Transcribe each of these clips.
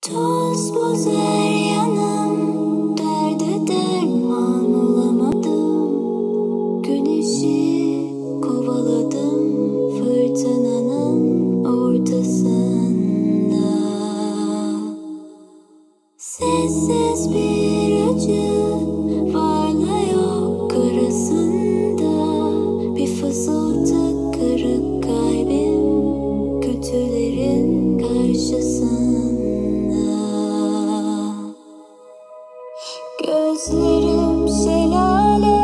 Toz bozer yanım, derde derman olamadım. Güneşi kovaladım fırtınanın ortasında. Sessiz bir acı varla yok arasında. Bir fısıltı kırık kalbim kötülerin karşısında. Gözlerim şelale,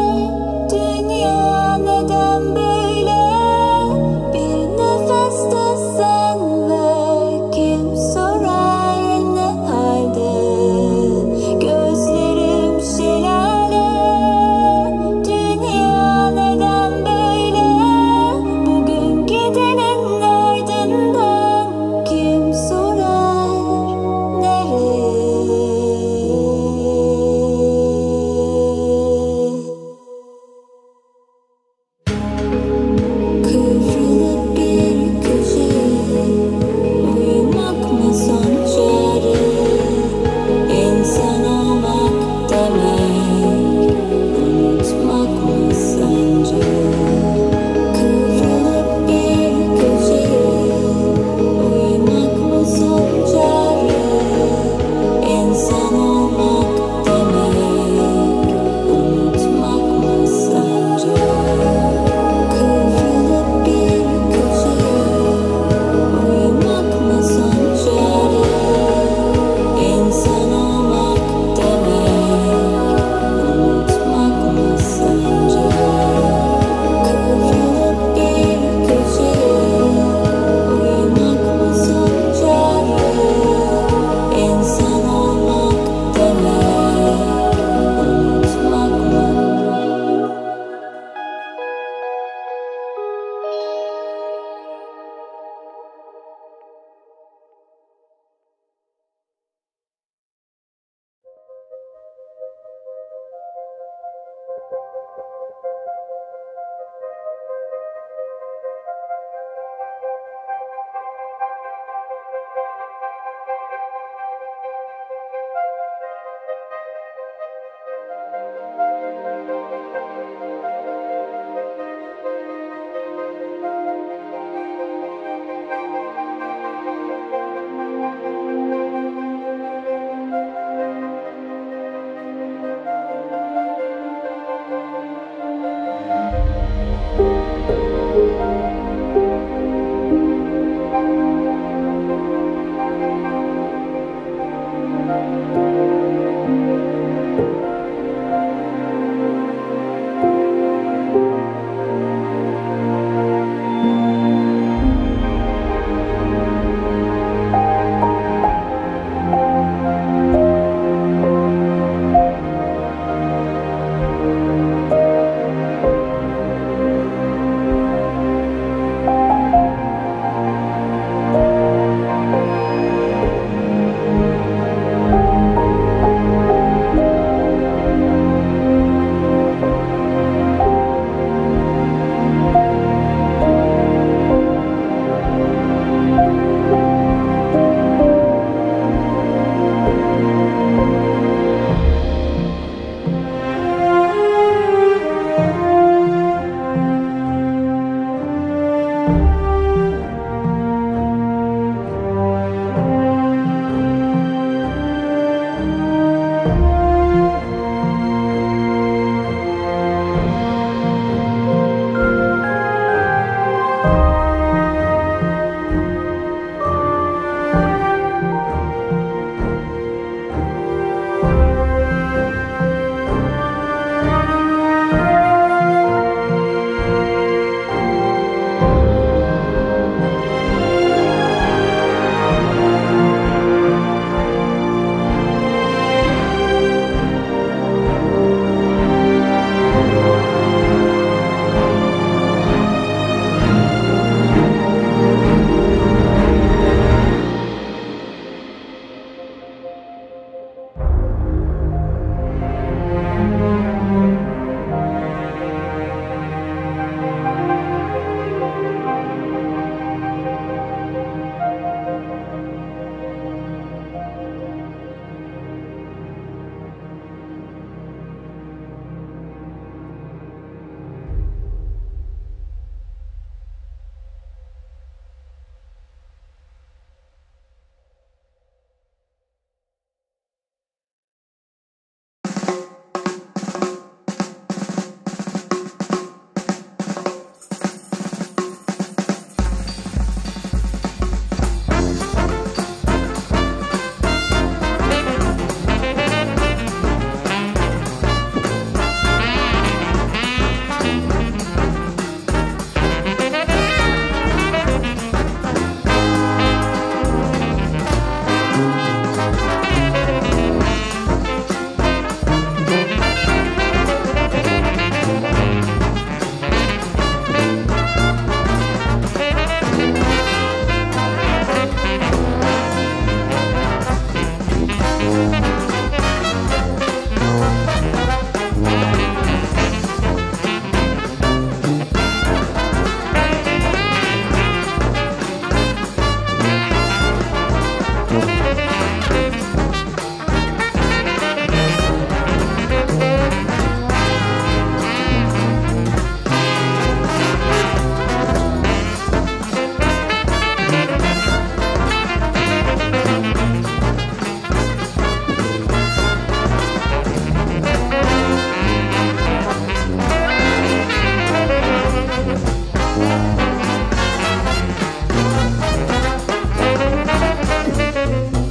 dünya neden böyle? Bir nefeste sen ver, kim sorar ne halde? Gözlerim şelale, dünya neden böyle? Bugün gidenin ardından kim sorar nereye? Kıvrılıp bir köşeye uyumak mı son çare? İnsan olmak demek unutmak mı sence? Kıvrılıp bir köşeye uyumak mı son çare? İnsan olmak demek unutmak mı sence? Kıvrılıp bir köşeye uyumak mı son çare? İnsan olmak demek unutmak mı sence? Kıvrılıp bir köşeye uyumak mı son çare? İnsan olmak demek unutmak mı? Hãy subscribe cho kênh Ghiền Mì Gõ để không bỏ lỡ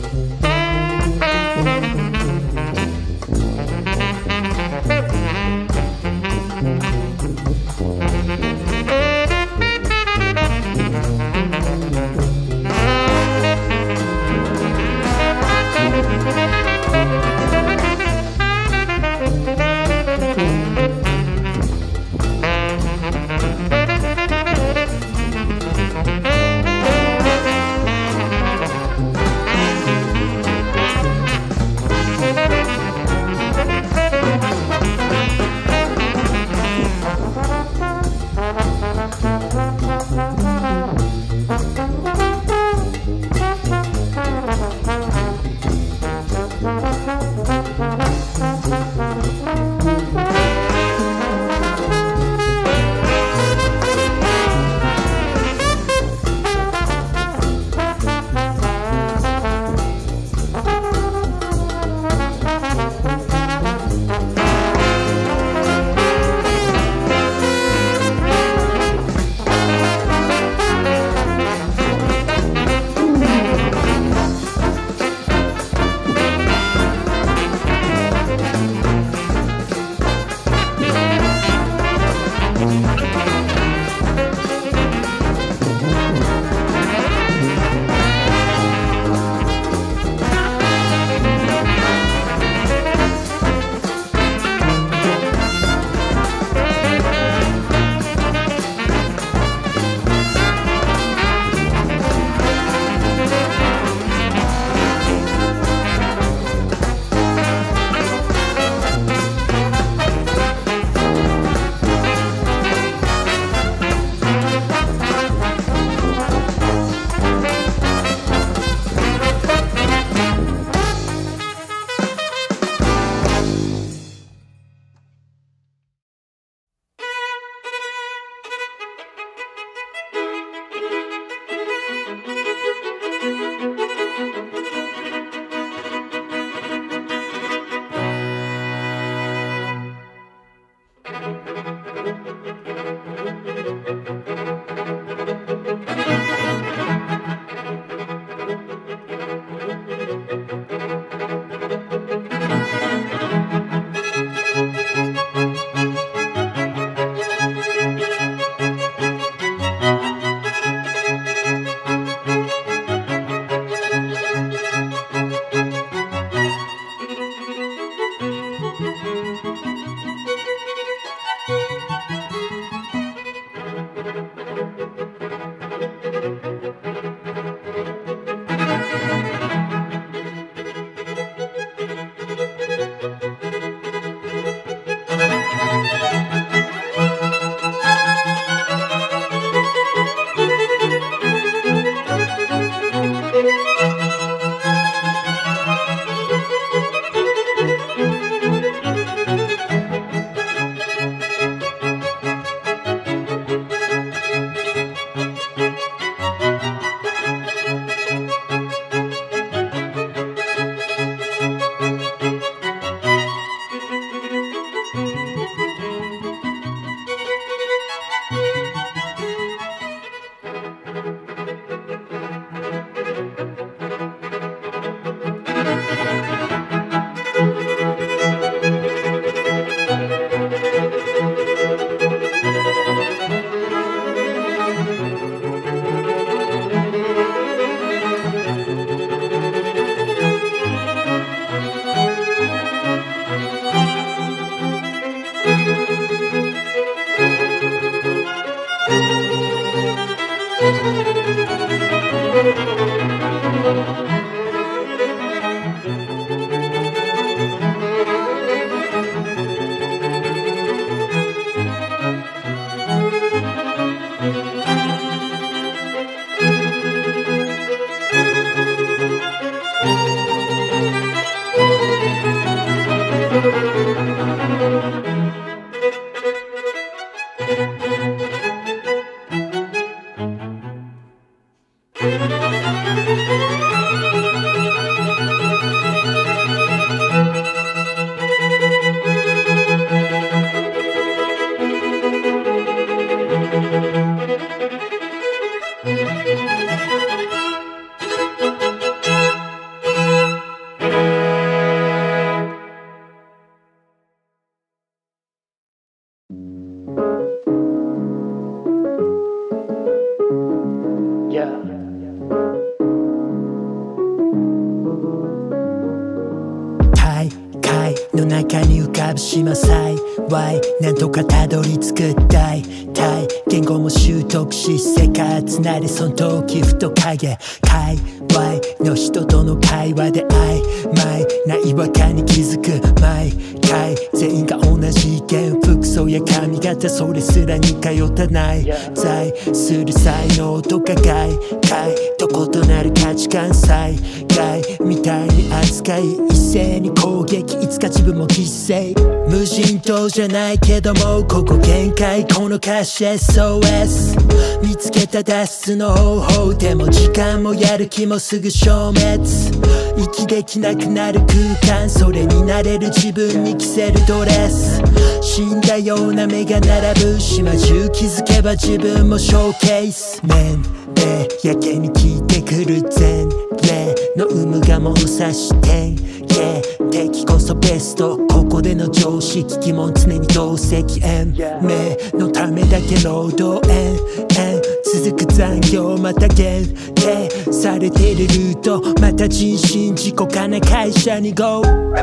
の中に浮かぶ島幸いなんとかたどり着くたい言語も習得し世界つなれその時ふと影界隈の人との会話で曖昧な違和感に気づく毎回全員が同じ意見服装や髪型それすら似通ったない在する才能とか外界と異なる価値観災害みたいに扱い一斉に攻撃いつか自分も犠牲無人島じゃないけどもここ限界この歌詞 SOS 見つけた脱出の方法でも時間もやる気もすぐ消滅息できなくなる空間それになれる自分に着せるドレス死んだような目が並ぶ島中気づけば自分もショーケース年齢やけに効いてくる前例の有無が物差し点敵こそベストここでの常識疑問常に同席円目のためだけ労働続く残業また限定されてるルートまた人身事故かな会社に GO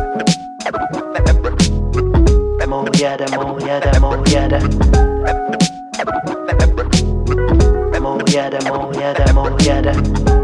もうやだもうやだもうやだもうやだもうやだもうやだ